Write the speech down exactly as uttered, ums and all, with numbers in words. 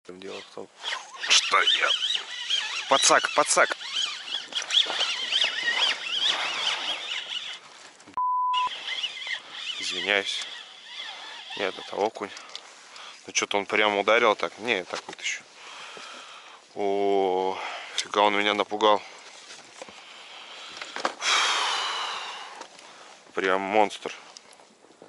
Дело в том, что я... Подсак, подсак! Извиняюсь. Нет, это окунь. Ну что-то он прямо ударил так. Не, я так вытащу. О, фига он меня напугал. Прям монстр.